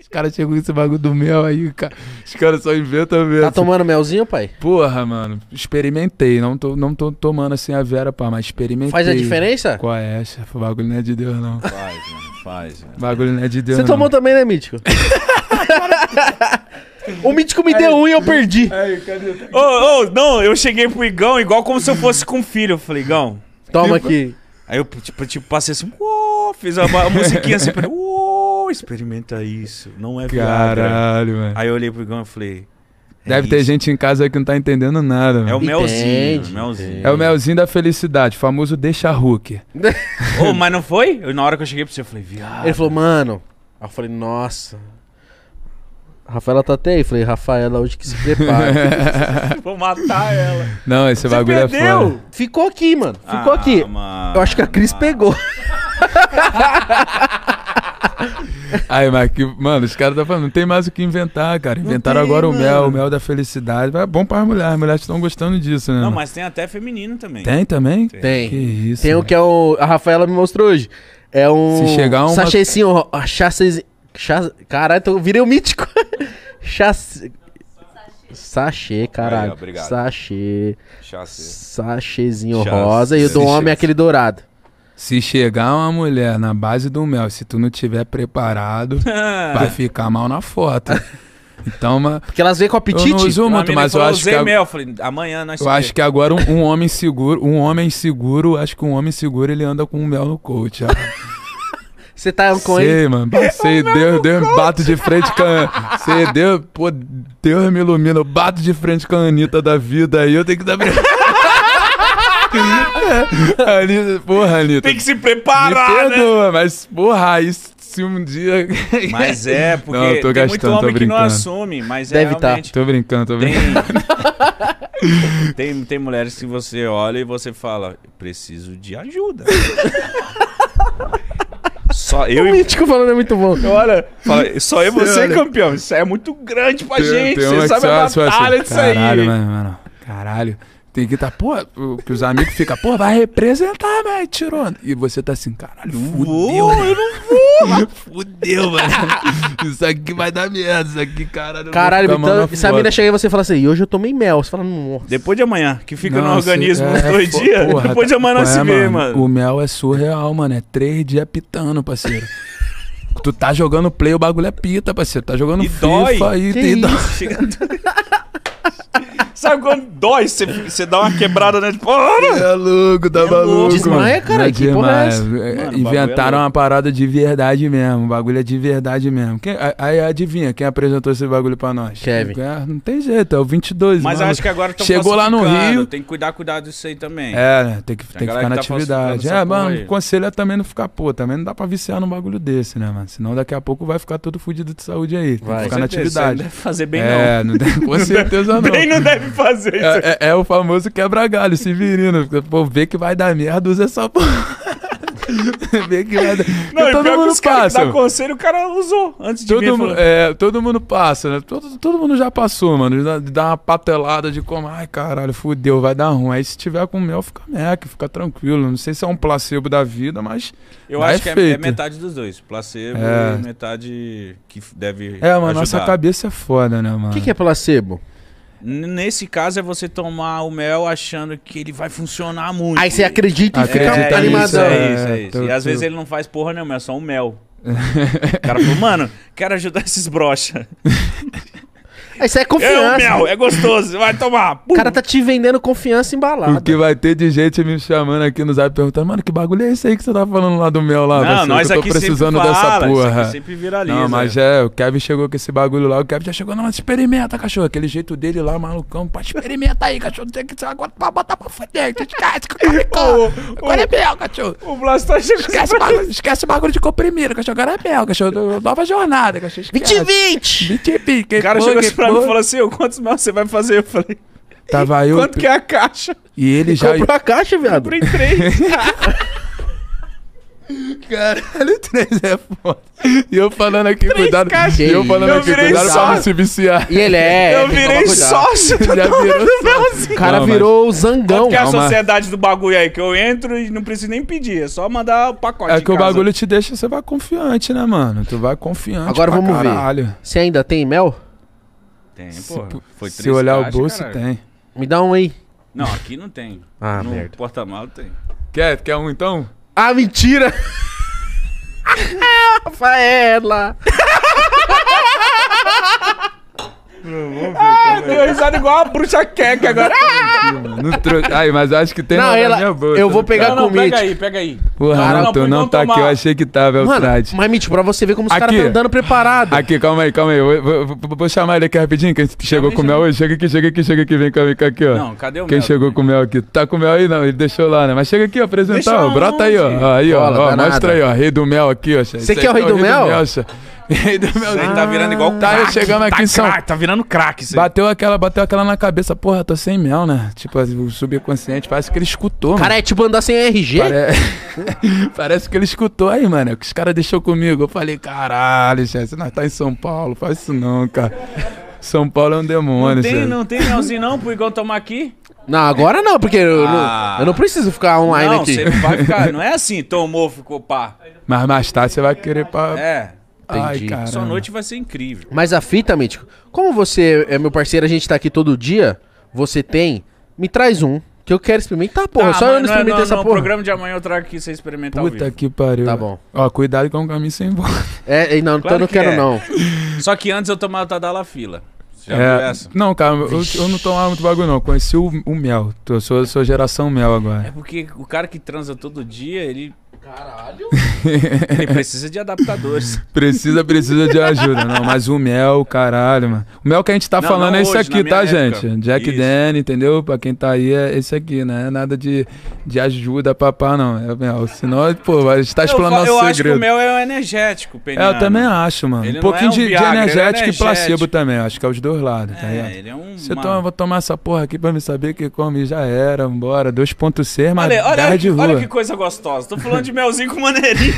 Os caras chegam com esse bagulho do mel aí, cara. Os caras só inventam mesmo. Tá tomando melzinho, pai? Porra, mano. Experimentei. Não tô tomando assim a Vera, pá, mas experimentei. Faz a diferença? Qual é, chefe? O bagulho não é de Deus, não. Faz, mano. Faz, mano. O bagulho não é de Deus, Você não. tomou também, né, Mítico? O Mítico me deu um e eu perdi. Aí, cadê? Não, eu cheguei pro Igão igual como se eu fosse com um filho. Eu falei, Igão... Toma aqui. Aí eu, tipo passei assim, fiz a musiquinha assim, pra experimenta isso, não é Viagra. Caralho, mano. Aí eu olhei pro Igão e falei... Deve ter gente em casa aí que não tá entendendo nada, mano. É o melzinho, Entende, melzinho. É o melzinho da felicidade, famoso deixa Hulk. Mas não foi? Na hora que eu cheguei pra você, eu falei, viado. Ele falou, mano. Aí eu falei, nossa. A Rafaela tá até aí. Falei, Rafaela, hoje que se prepara. Vou matar ela. Não, esse Você bagulho perdeu? é foda. Ficou aqui, mano. Ficou aqui. Mano, Eu acho que a Cris pegou. Aí, mas que, mano, os caras tá falando, não tem mais o que inventar, cara. Inventaram tem, agora mano. o mel da felicidade. É bom para as mulheres estão gostando disso, né? Não, mano? mas tem até feminino também. Tem também? Tem. Que isso. Tem o que é o. A Rafaela me mostrou hoje. É um. Se chegar uma- Sachêzinho. Caralho, eu virei o Mítico. Sachê, caralho. Aí, ó, obrigado. Sachê. Chassi. Sachêzinho Chá- rosa e o do Chá- homem é aquele dourado. Se chegar uma mulher na base do mel, se tu não tiver preparado, vai ficar mal na foto. Então, Porque elas veem com eu apetite. não uso Uma muito, mina mas eu falou, acho que usei mel. Eu falei, amanhã nós eu acho que agora um homem seguro, acho que um homem seguro ele anda com um mel no coach. Você tá com ele. Sei, mano. Sei, Deus, bato de frente com a... Sei, Deus, pô, Deus me ilumina. Eu bato de frente com a Anitta da vida aí, eu tenho que dar... Anitta, porra, Anitta. Tem que se Me preparar, né? perdoa, mas, porra, aí se um dia... Mas é, porque Não, eu tô tem gastando, muito tô homem que não brincando. assume, mas Deve é tá. realmente... Tô brincando. Tem mulheres que você olha e você fala, preciso de ajuda. Só eu O e... Mítico falando é muito bom. Olha, fala, só eu e você, Olha. campeão. Isso aí é muito grande pra gente. Tem uma Você que sabe a só assim, batalha disso aí. Caralho, mano. Caralho. Tem que estar, pô, que os amigos ficam, pô, vai representar, velho, tirou. E você tá assim, caralho, fudeu. Eu não vou. Fudeu, mano. Isso aqui vai dar merda, isso aqui, caralho. Caralho, eu vou ficar mal então, na se a foto. mina chega e você fala assim, e hoje eu tomei mel. Você fala, nossa. Depois de amanhã, que fica no Nossa, organismo uns 2 dias. porra, Depois de amanhã nós se vê, mano. mano. O mel é surreal, mano. É 3 dias pitando, parceiro. Tu tá jogando play, o bagulho é pita, parceiro. Tá jogando E FIFA dói. aí. Que Tem dó. Chega- Sabe quando dói? Você dá uma quebrada, né? Tipo, É louco, tá É maluco. louco. Desmaia, cara, Não é que porra é demais. essa? Mano, o bagulho Inventaram é uma parada de verdade mesmo. O bagulho é de verdade mesmo. Aí adivinha quem apresentou esse bagulho pra nós? Kevin. Não tem jeito, é o 22. Mas mano. acho que agora estão Chegou lá no Rio. Tem que cuidar disso aí também. É, né? Tem que galera ficar na que tá atividade. falsificando essa porra Mano, aí. o conselho é também não ficar, pô, também não dá pra viciar num bagulho desse, né, mano? Senão daqui a pouco vai ficar todo fudido de saúde aí. Tem Vai. que ficar na Com certeza, atividade. Não deve fazer bem, Não deve, com certeza não. Bem não deve fazer isso. É o famoso quebra-galho, Severino. Pô, vê que vai dar merda, usa essa porra. Vê que vai dar... Não, Porque e todo pior que mundo os caras que passa. dá conselho, o cara usou antes de vir. Todo, Falou, todo mundo passa, né? Todo mundo já passou, mano. Dá uma patelada de como, ai caralho, fudeu, vai dar ruim. Aí se tiver com mel, fica mec, fica tranquilo. Não sei se é um placebo da vida, mas. eu dá acho que é efeito. metade dos dois. Placebo É. e metade que deve É, mano, ajudar. nossa cabeça é foda, né, mano? O que é placebo? Nesse caso é você tomar o mel achando que ele vai funcionar muito. Aí você acredita e Acredita fica nisso, animadão. É isso. tô- E às tô- vezes ele não faz porra nenhuma, é só um mel. O cara falou, mano, quero ajudar esses brocha. Aí isso é É o confiança. mel, é gostoso, vai tomar. O cara tá te vendendo confiança embalada. O que vai ter de gente me chamando aqui no zap perguntando, mano, que bagulho é esse aí que você tá falando lá do mel lá? Não, parceiro? nós Eu tô aqui precisando sempre dessa fala, isso porra. aqui sempre viraliza. Não, mas o Kevin chegou com esse bagulho lá, o Kevin já chegou, não, mas experimenta, cachorro, aquele jeito dele lá, malucão, pô, experimenta aí, cachorro, tem que ser agora pra botar pra foder, agora é mel, cachorro. O Blastar chegou Esquece o bagulho de comprimido, cachorro, agora é mel, cachorro, nova jornada, cachorro, esquece. 2020! 20. O cara chegou assim pra mim e falou assim, ô, quantos mel você vai fazer? Eu falei, Tava eu, quanto que é a caixa? e ele já... Comprou a caixa, viado. Comprei 3. Caralho, 3 é foda. E eu falando aqui, cuidado. caixas. E eu falando Eu aqui, virei cuidado pra sócio. não se viciar. E ele é. Eu tem que virei tomar cuidado. sócio do Já virou Melzinho. O cara Não, mas- virou o zangão. Que é a Calma. sociedade do bagulho aí, que eu entro e não preciso nem pedir, é só mandar o pacote É em que o casa. bagulho te deixa, você vai confiante, né, mano? Tu vai confiante. Agora pra vamos ver. caralho. Você ainda tem mel? Tem, Se, pô. Foi se 3 olhar o caixas, bolso, caralho. tem. Me dá um aí. Não, aqui não tem. Ah, no merda. porta-malas tem. Quer um então? Ah, mentira! Rafaela! Deu risada igual a bruxa queca agora. Não trouxe. Aí, mas eu acho que tem Não, na ela- minha bolsa. eu vou pegar Não, com o pega Mitch. aí, pega aí. Porra, Cara, não, não, tu por não não tá aqui, tomar. eu achei que tava, é o Mano, trade. mas Mitch, pra você ver como os caras Aqui. estão andando preparado. Aqui, calma aí. Vou chamar ele aqui rapidinho, quem chegou com mel hoje. Chega aqui, vem cá aqui, ó. Não, cadê o Quem mel? chegou com mel aqui? Tá com mel aí? Não, ele deixou lá, né? Mas chega aqui, ó, apresentar, Deixa ó. Brota aí, ó. onde? Aí, ó. Cola, Ó, danada. mostra aí, ó. Rei do mel aqui, ó. Você que é o rei do mel? Rei do mel. Ele tá virando igual Tá, crack. chegamos aqui em São... Tá virando crack isso aí. Bateu aquela na cabeça. Porra, tô sem mel, né? Tipo, o subconsciente, parece que ele escutou, Cara, mano. é tipo andar sem RG? Parece que ele escutou aí, mano. Que os caras deixou comigo. Eu falei, caralho, chefe, nós tá em São Paulo. Faz isso não, cara. São Paulo é um demônio, chefe. Não tem melzinho não pro Igor tomar aqui? Não, agora não, porque Ah. eu não preciso ficar online Não, aqui. você não vai ficar. Não é assim, tomou, ficou pá. Mas mais tarde você vai querer pra... É. Ai, Entendi. cara. Sua noite vai ser incrível. Mas a fita, Mítico, como você é meu parceiro, a gente tá aqui todo dia, você tem, me traz um, que eu quero experimentar, porra. Tá, só eu mas não experimentei essa no porra. programa de amanhã eu trago aqui você experimentar ao Puta vivo. que pariu. Tá bom. Ó, cuidado com o caminho sem volta. Não, então Claro eu não que quero é. não. Só que antes eu tomava Tadalafila. Você já viu essa? Não, cara, eu não tomava muito bagulho, não. Conheci o mel. Eu sou geração mel É agora. porque o cara que transa todo dia, ele Caralho. precisa de adaptadores. Precisa de ajuda. Não, mas o mel, caralho, mano. O mel que a gente tá Não, falando não é esse hoje, aqui, na tá, minha época. gente? Jack Isso. Daniel, entendeu? Pra quem tá aí, é esse aqui, né? Nada de ajuda, papá, não. É o mel. Senão, pô, a gente tá explorando eu nosso acho que segredo. o mel é um energético, É, peniano. eu também acho, mano. Ele Um não pouquinho é um de Viagra, ele é energético e placebo energético. também. Acho que é os dois lados, tá ligado? É, ele é um... Se eu vou tomar essa porra aqui pra me saber que come já era, vambora. 2.6, mas garra de rua. Olha que coisa gostosa. Tô falando de melzinho com maneirinho.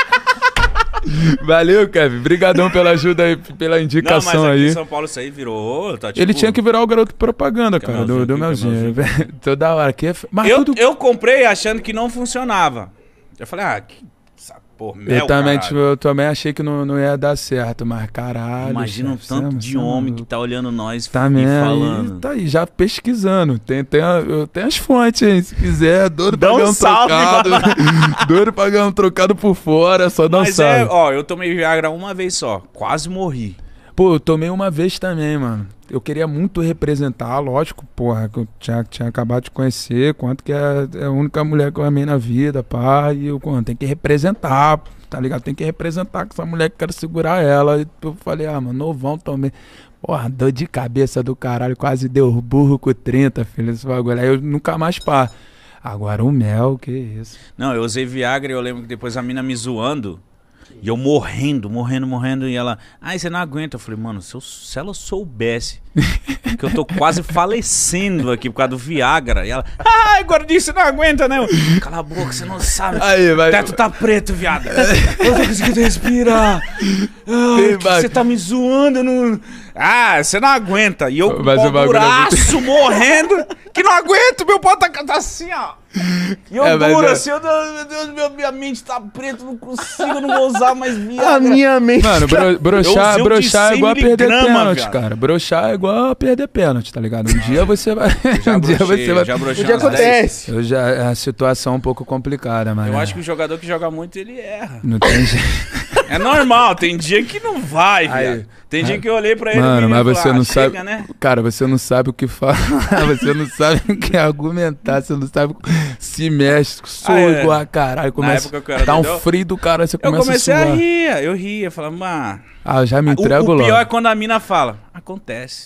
Valeu, Kevin. Brigadão pela ajuda aí, pela Não, mas indicação aqui aí. em São Paulo isso aí virou... Tá, tipo, Ele tinha que virar o garoto propaganda, Que cara, melzinho, do que melzinho. Toda hora aqui. Mas Eu, tudo. eu comprei achando que não funcionava. Eu falei, que... essa porra, mel, Eu também, caralho. tipo, eu também achei que não ia dar certo, mas caralho. Imagina o chefe, tanto você de é homem maluco. que tá olhando nós Tá e mesmo. falando. Tá aí, já pesquisando. Eu tenho as fontes, hein? Se quiser, doido Dá pra um ganhar um salve, trocado. Doido pra ganhar um trocado por fora, só dá um Mas salve. eu tomei Viagra uma vez só. Quase morri. Pô, eu tomei uma vez também, mano. Eu queria muito representar, lógico, porra, que eu tinha acabado de conhecer, quanto que é a única mulher que eu amei na vida, pá, e eu tem que representar, tá ligado? Tem que representar com essa mulher que eu quero segurar ela. E eu falei, mano, novão tomei. Porra, dor de cabeça do caralho, quase deu burro com 30, filho, esse bagulho. Aí eu nunca mais pá. Agora o mel, que isso. Não, eu usei Viagra e eu lembro que depois a mina me zoando. E eu morrendo. E ela, você não aguenta. Eu falei, mano, se ela soubesse que eu tô quase falecendo aqui por causa do Viagra. E ela, gordinho, você não aguenta, né? Eu, cala a boca, você não sabe. Aí, vai. O teto tá preto, viado. Eu tô conseguindo respirar. Você tá me zoando, eu não... você não aguenta. E eu com Mas o o bagulho é muito- buraço morrendo, que não aguento, meu pau tá assim, ó. E eu mas duro é- assim, meu Deus, minha mente tá preta, não consigo, não vou usar mais Viagra. A minha mente. Mano, broxar Eu usei o de é 100 igual a perder miligrama, pênalti, viado. cara. Broxar é igual a perder pênalti, tá ligado? Um dia você vai. Um dia você vai. já brochei O que umas 10. acontece? É a situação um pouco complicada, mas. Eu acho que o jogador que joga muito, ele erra. Não tem jeito. É normal, tem dia que não vai, Aí. viado. Tem dia que eu olhei pra ele Mano, e mas falei, você não sabe. chega, né? Cara, você não sabe o que falar. Você não sabe o que argumentar. Você não sabe se mexe. Sou é. igual a caralho. Começa, época que eu era dá um doidão, frio do cara, você Eu começa comecei a a suar. rir, eu ria, falava, mano... Eu já me entrego O logo. pior é quando a mina fala, acontece.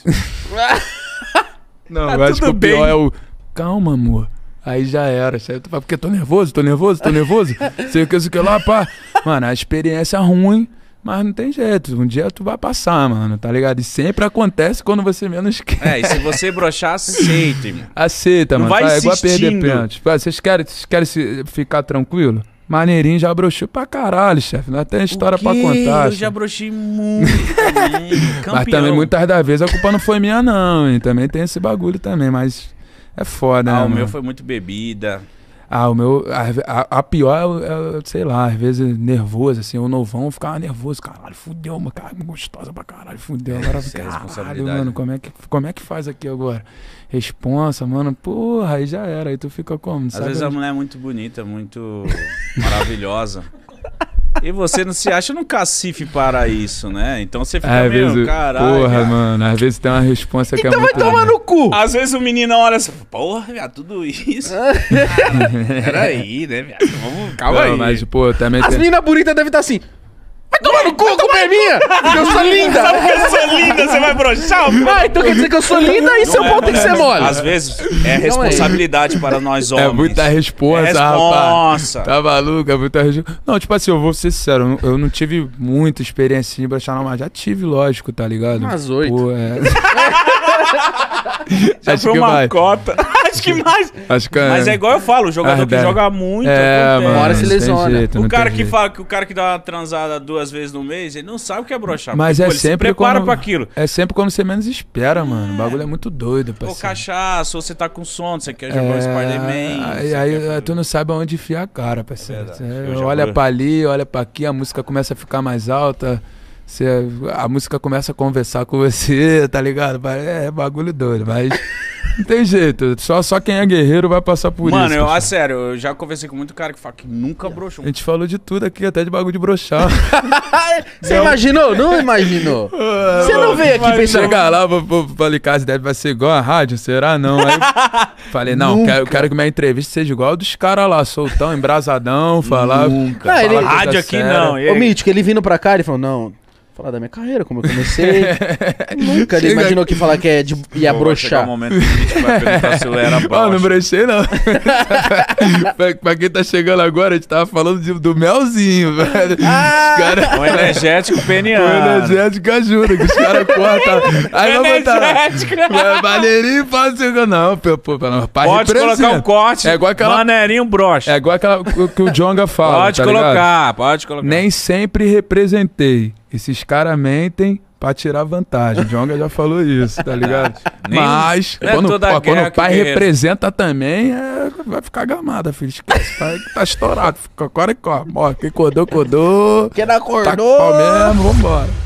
Não, Tá eu acho que tudo o pior bem. é o. Calma, amor. Aí já era. Porque tô nervoso. Sei o que lá, pá. Mano, a experiência é ruim, mas não tem jeito. Um dia tu vai passar, mano, tá ligado? E sempre acontece quando você menos quer. E se você broxar, aceita, irmão. Aceita, Não mano. vai É igual a perder insistindo. pênalti. Vocês querem ficar tranquilo? Maneirinho já broxou pra caralho, chefe. Não tem história pra contar. Eu chefe. já brochei muito também. Mas também muitas das vezes a culpa não foi minha, não. E também tem esse bagulho também, mas é foda, né? O mano? meu foi muito bebida. O meu. A pior é, sei lá, às vezes nervoso, assim, o novão ficava nervoso, caralho, fudeu, mano, cara, gostosa pra caralho, fudeu. Agora, Essa é a caralho, responsabilidade. mano, como é que faz aqui agora? Responsa, mano, porra, aí já era, aí tu fica como? Às vezes a mulher é muito bonita, muito maravilhosa. E você não se acha no cacife para isso, né? Então você fica Às meio, vezes, caralho. porra, cara. mano, às vezes tem uma resposta que Então é vai muito... tomar no cu! Às vezes o menino olha assim, porra, viado, tudo isso. Peraí, né, viado? Calma Não, aí. mas, pô, também As tem... meninas bonitas devem estar assim. Vai tomar no cu, a culpa é minha! Porque eu sou linda! Sabe que eu sou linda, você vai broxar? Ah, então quer dizer que eu sou linda e seu pau tem que ser mole. Às vezes é responsabilidade para nós homens. É muita responsa, Responsa. rapaz. Tá maluco? É muita responsa. Não, tipo assim, eu vou ser sincero, eu não tive muita experiência de broxar, não, mas já tive, lógico, tá ligado? Umas 8. Pô, é... Já Acho foi que uma vai. cota. Acho que mais. Acho que Mas é igual eu falo, o jogador que Verdade. joga muito. É, acontece. mano, Uma hora se não tem lesiona. jeito, O não cara tem que jeito. fala que o cara que dá uma transada 2 vezes no mês, ele não sabe o que é broxar. Mas porque, é pô, ele se sempre prepara quando... pra aquilo. É sempre quando você menos espera, mano. O bagulho é muito doido, Ou parceiro. cachaça, ou você tá com sono, você quer jogar o Spider-Man. Aí, você aí quer fazer- tu não sabe aonde enfiar a cara, parceiro. verdade. Você Eu já olha vou- pra ali, olha pra aqui, a música começa a ficar mais alta. A música começa a conversar com você, tá ligado? É bagulho doido, mas não tem jeito. Só quem é guerreiro vai passar por Mano, isso. eu, a parceiro. sério, eu já conversei com muito cara que fala que nunca broxou. A gente falou de tudo aqui, até de bagulho de broxar. Você imaginou? Não imaginou? Você não veio aqui pensando. Chegar lá, falei, cara, vai ser igual a rádio? Será não? Aí falei, não, quero que minha entrevista seja igual a dos caras lá, soltão, embrasadão, falar. Nunca. falar Ah, ele- coisa Rádio aqui séria. não. E Ô, aí? Mítico, ele vindo pra cá, ele falou, não, falar da minha carreira, como eu comecei. Nunca ele Chega imaginou que falar que ia Pô, vai chegar um broxar. momento que a gente vai perguntar se eu era Ah, não baixo. brechei não. pra quem tá chegando agora, a gente tava falando do melzinho, velho. Os caras... Um energético O peniano. energético ajuda, que os caras cortam. Aí vai botar lá. Energético. Maneirinho faz o não, pai Pode colocar um corte. É igual aquela... Maneirinho broxa. É igual aquela que o Djonga fala, Pode tá ligado? colocar, pode colocar. Nem sempre representei. Esses caras mentem pra tirar vantagem. O Djonga já falou isso, tá ligado? Nem- Mas, não é quando, toda ó, quando guerra o que pai o guerreiro- representa também, vai ficar gamada, filho. Esquece, pai tá estourado. Fica agora e corre. Quem acordou, acordou. Quem não Tá com acordou? pau mesmo, vambora.